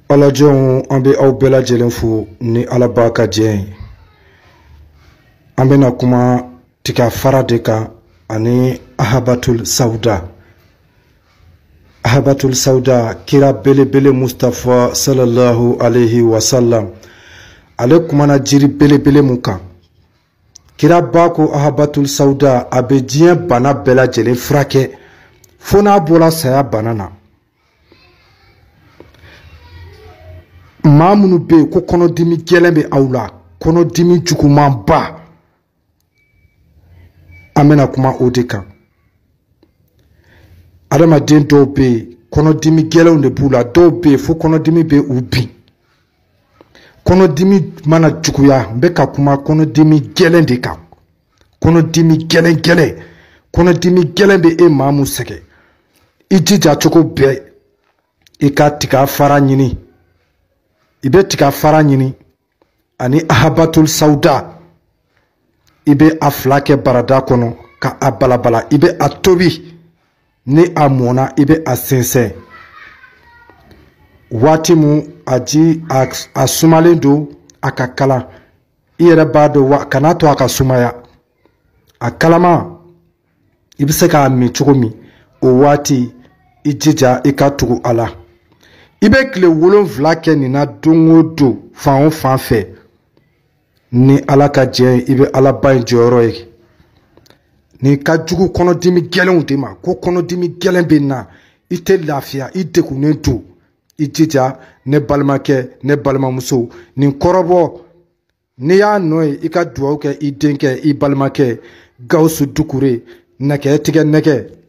Alajon an bɛ aw bɛɛ lajɛlen fo ni Ala b'a ka diɲɛ ye. An bɛna kuma tiga fara de kan ani Ahabatul Sauda. Ahabatul Sauda kira belebele Mustafa sallallahu alayhi wa sallam. Ale kumana jiri belebele mun kan. Kira ba ko Ahabatul Sauda a bɛ diɲɛ bana bɛɛ lajɛlen furakɛ fo n'a bɔra saya bana na. Maa minnu bɛ yen ko kɔnɔdimi gɛlɛn bɛ aw la, kɔnɔdimi jugumanba, an bɛna kuma o de kan. Adamaden dɔw bɛ yen kɔnɔdimi gɛlɛnw de b'u la, dɔw bɛ yen fo kɔnɔdimi bɛ u bin. Kɔnɔdimi mana juguya, n bɛ ka kuma kɔnɔdimi gɛlɛn de kan. Kɔnɔdimi gɛlɛn, kɔnɔdimi gɛlɛn bɛ e maa mun sɛgɛn. I jija cogo bɛɛ i ka tiga fara ɲini. I bɛ tiga fara ɲini ani Ahabatul Sauda. I bɛ a fila kɛ barada kɔnɔ ka a balabala. I bɛ a tobi. Ni a mɔna i bɛ a sɛnsɛn. Waati mun a ji a sumalen don a ka kala. I yɛrɛ b'a dɔn wa kana to a ka sumaya. A kalama i bɛ se k'a min cogo min, o waati i jija i ka tugu a la. I bɛ tile 7 kɛ nin na don o don fan o fan fɛ. Ni Ala ka diɲɛ ye i bɛ Ala ba in jɔyɔrɔ ye. Ni ka jugu kɔnɔdimi gɛlɛnw de ma, ko kɔnɔdimi gɛlɛn bɛ na, i tɛ lafiya, i degunnen don. I jija ne balimakɛ, ne balimamuso, nin kɔrɔbɔ. N'i y'a nɔ ye i ka dugawu kɛ i denkɛ, i balimakɛ Gawusu Dukure, nɛgɛ tigɛ nɛgɛ.